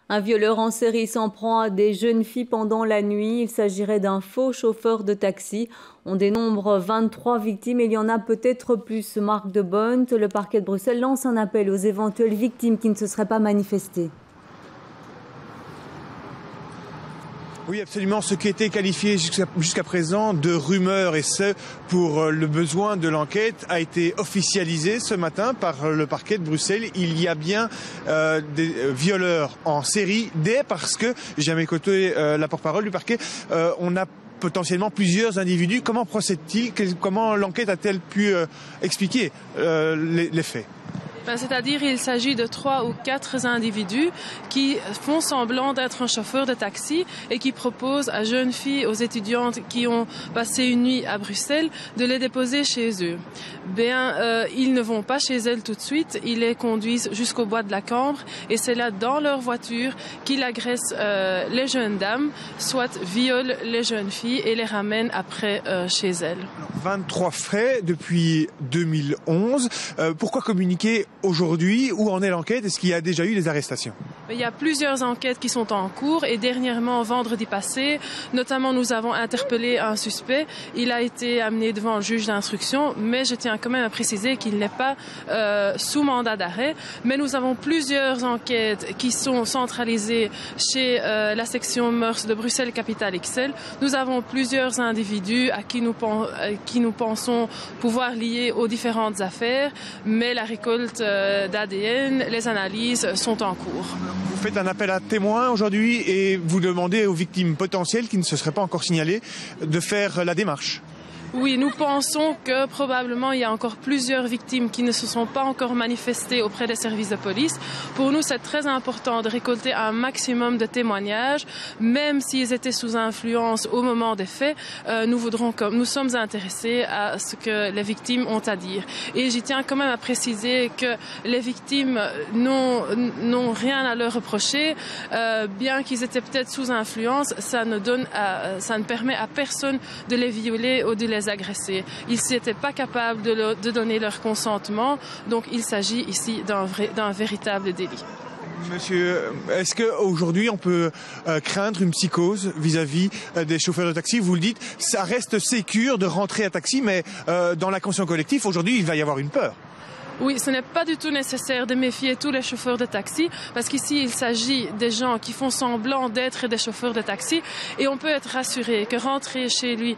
Un violeur en série s'en prend à des jeunes filles pendant la nuit. Il s'agirait d'un faux chauffeur de taxi. On dénombre 23 victimes et il y en a peut-être plus. Marc de Bont, le parquet de Bruxelles lance un appel aux éventuelles victimes qui ne se seraient pas manifestées. Oui, absolument. Ce qui était qualifié jusqu'à présent de rumeur, et ce pour le besoin de l'enquête, a été officialisé ce matin par le parquet de Bruxelles. Il y a bien des violeurs en série, parce que, j'ai à mes côtés la porte-parole du parquet, on a potentiellement plusieurs individus. Comment procède-t-il? Comment l'enquête a-t-elle pu expliquer les faits? C'est-à-dire il s'agit de 3 ou 4 individus qui font semblant d'être un chauffeur de taxi et qui proposent à jeunes filles, aux étudiantes qui ont passé une nuit à Bruxelles, de les déposer chez eux. Ils ne vont pas chez elles tout de suite, ils les conduisent jusqu'au bois de la Cambre et c'est là, dans leur voiture, qu'ils agressent les jeunes dames, soit violent les jeunes filles et les ramènent après chez elles. 23 faits depuis 2011. Pourquoi communiquer aujourd'hui? Où en est l'enquête? Est-ce qu'il y a déjà eu des arrestations? Il y a plusieurs enquêtes qui sont en cours et dernièrement, vendredi passé, notamment nous avons interpellé un suspect. Il a été amené devant le juge d'instruction, mais je tiens quand même à préciser qu'il n'est pas sous mandat d'arrêt. Mais nous avons plusieurs enquêtes qui sont centralisées chez la section mœurs de Bruxelles Capitale XL. Nous avons plusieurs individus à qui nous pensons pouvoir lier aux différentes affaires, mais la récolte d'ADN, les analyses sont en cours. Vous faites un appel à témoins aujourd'hui et vous demandez aux victimes potentielles qui ne se seraient pas encore signalées de faire la démarche. Oui, nous pensons que probablement il y a encore plusieurs victimes qui ne se sont pas encore manifestées auprès des services de police. Pour nous, c'est très important de récolter un maximum de témoignages, même s'ils étaient sous influence au moment des faits. Nous sommes intéressés à ce que les victimes ont à dire. Et j'y tiens quand même à préciser que les victimes n'ont rien à leur reprocher, bien qu'ils étaient peut-être sous influence. Ça ne permet à personne de les violer ou de les agresser. Ils n'étaient pas capables de donner leur consentement, donc il s'agit ici d'un véritable délit. Monsieur, est-ce qu'aujourd'hui on peut craindre une psychose vis-à-vis des chauffeurs de taxi? Vous le dites, ça reste sécure de rentrer à taxi, mais dans la conscience collective, aujourd'hui, il va y avoir une peur. Oui, ce n'est pas du tout nécessaire de méfier tous les chauffeurs de taxi parce qu'ici, il s'agit des gens qui font semblant d'être des chauffeurs de taxi et on peut être rassuré que rentrer chez lui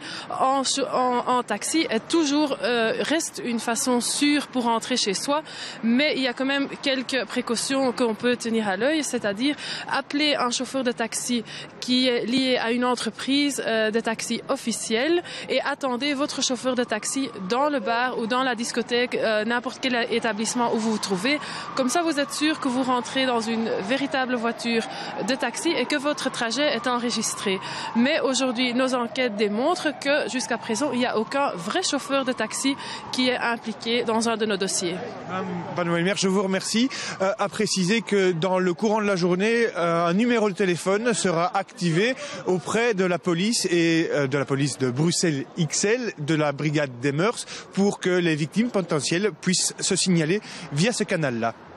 en taxi reste une façon sûre pour rentrer chez soi, mais il y a quand même quelques précautions qu'on peut tenir à l'œil, c'est-à-dire appeler un chauffeur de taxi qui est lié à une entreprise de taxi officielle et attendez votre chauffeur de taxi dans le bar ou dans la discothèque, n'importe quel établissement où vous vous trouvez. Comme ça, vous êtes sûr que vous rentrez dans une véritable voiture de taxi et que votre trajet est enregistré. Mais aujourd'hui, nos enquêtes démontrent que jusqu'à présent, il n'y a aucun vrai chauffeur de taxi qui est impliqué dans un de nos dossiers. Madame, je vous remercie. À préciser que dans le courant de la journée, un numéro de téléphone sera activé auprès de la police et de la police de Bruxelles XL, de la brigade des mœurs, pour que les victimes potentielles puissent se signaler via ce canal-là.